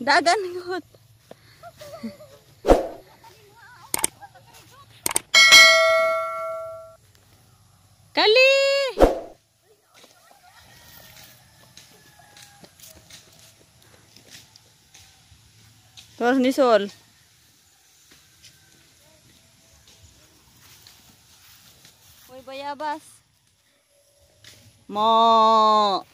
Dagan ngot. Kali. Terus ni Sol. Hoy bayabas. Mo.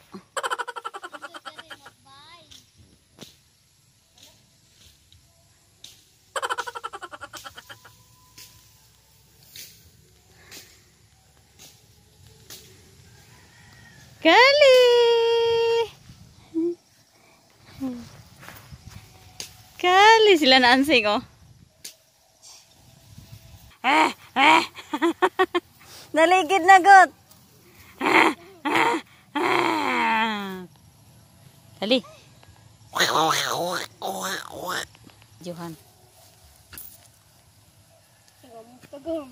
Kali. Kali sila naansing oh. Naligid na got. Kali. Johan. Tagom.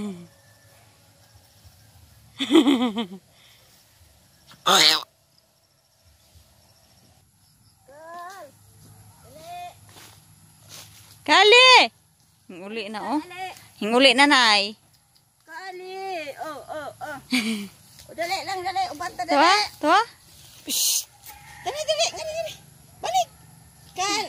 Kali. Hinguli na oh. Hinguli na nay. Kali. Oh. Dali lang, dali. Ubanta dali. Tuwa? Tuwa? Dali. Balik. Kal,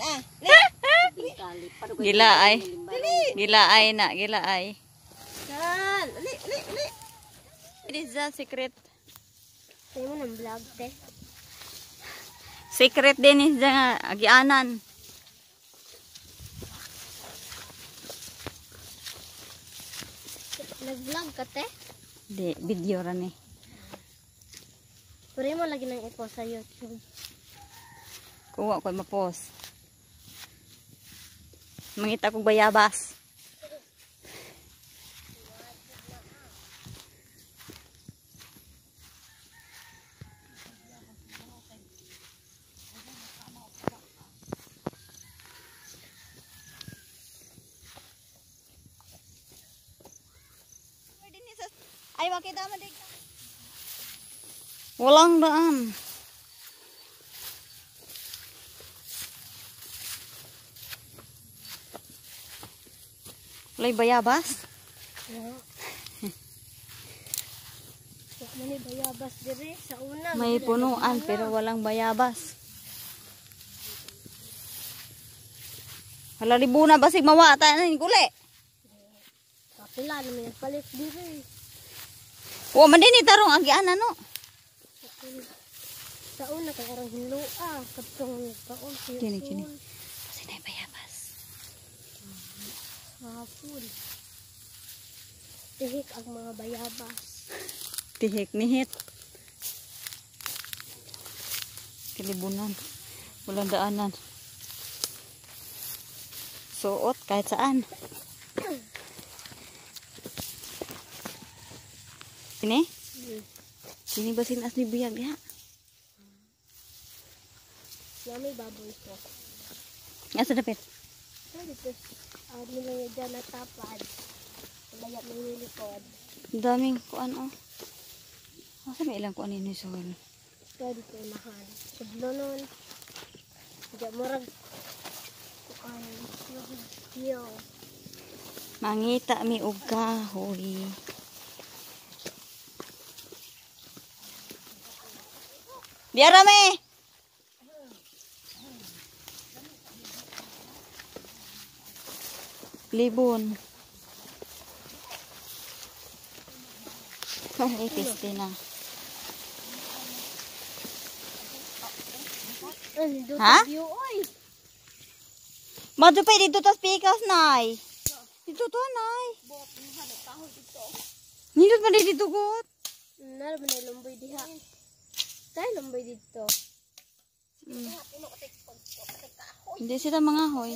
Gila ay. Gila ay na. Gila ay. Kal. Dali. It is a secret. Sa'yo mo ng vlog, te. Secret din is nga. Agianan. Nag-vlog ka, te? Di, video ran eh. Pwede mo lagi nang i-post sa YouTube. Kuha ko ma-post. Mangita kong bayabas. Ay, makita mo dik. Walang daan. Walay bayabas. Yeah. May bayabas dire sa una. May punuan pero walang bayabas. Hala ribuna basig mawata na ni guli. Kapila naman yung palit dire. Wa man din itarong agianan no. Sa una kay arang hinloa, katong taon si. Kini. Kasi na bayabas. Hapon. Tihik ang mga bayabas. Tihik nihit. Kalibunan. Walang daanan. Suot kahit saan. Ini? Ini basin asli biyag ya. May baboy ko. Nga sa dapit. Dito. Nila yung dyan natapad. Layak ng nilikod. Daming kuan oh. Asa may ilang kuan ini sol. Kaya dito unahan. Sublo nun. Diyan murag. Kuan. Yo. Mangita mi og kahoy. Biara me. Libon. Ay, piste na. Ha? Madupay dito tas pikas, nay. Dito to, nay. Nindot man dito gut. Nara ba na lumboy diha? Tayo lumboy dito. Hindi sila mga hoy.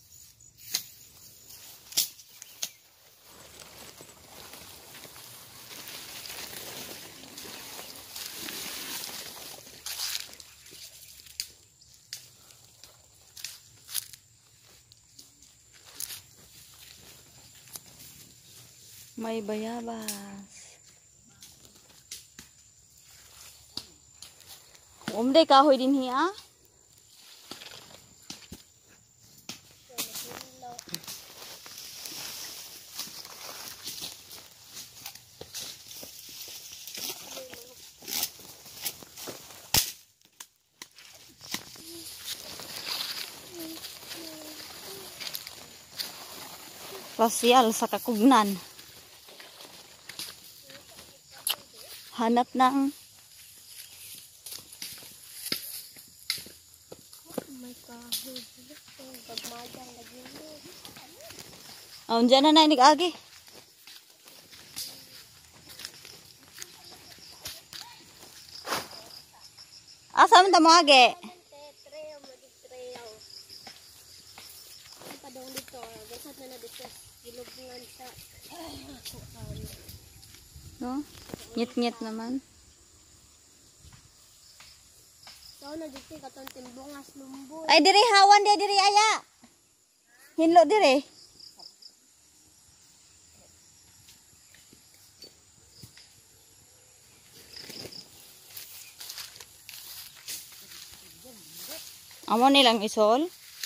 May bayabas. Umday kahoy din hiya. Pasyal sa Kakugnan. Hanap ng May kahoy. Gagmadang lagi mo. dyan na nag-agi. Asa man ta mo agi? Trail, mag-trail. Ang padong dito. Gasat na dito. Gilubngan sa... No? Ngit-ngit naman. So, na dito katong timbungas lumboy. Ay, diri hawan di diri aya. Hinlo diri. Amo nilang isol.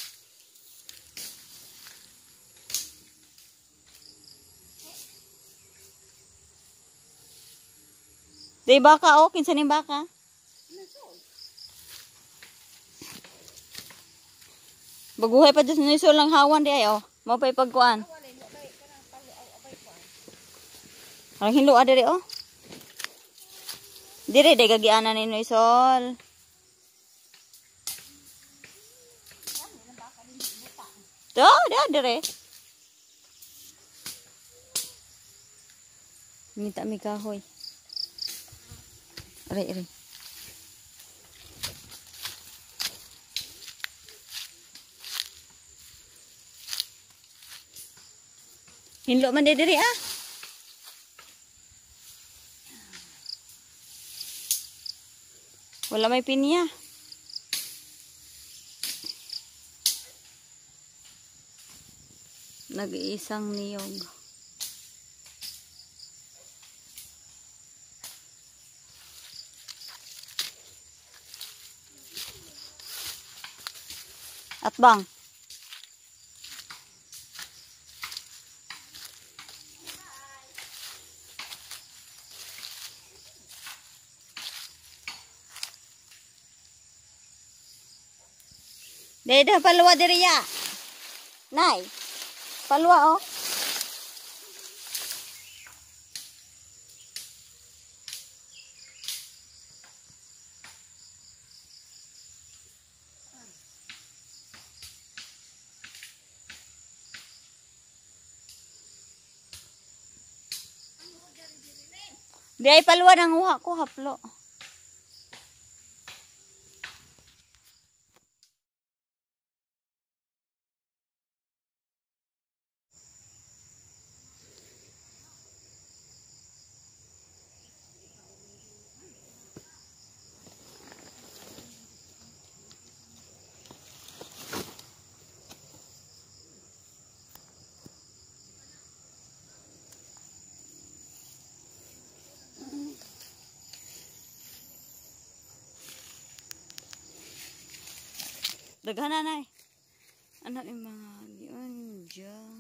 Di baka o, kinsa ning baka? Baguhay pa dyan sa isol lang hawan di ay o. Mao pa'y pagkuan. Ang hinlo diri o. Diri day gagianan nino isol. Dire. Minta mi kahoy. Ari. Hinlo man diri ah. Wala may pinya. Nag-iisang niyog. At bang? Dede palwa diri ya. Nay. Palwa oh. Di ay palwa nang uha ko haplo. Daghan na nay. Anak yung mga yun dyan.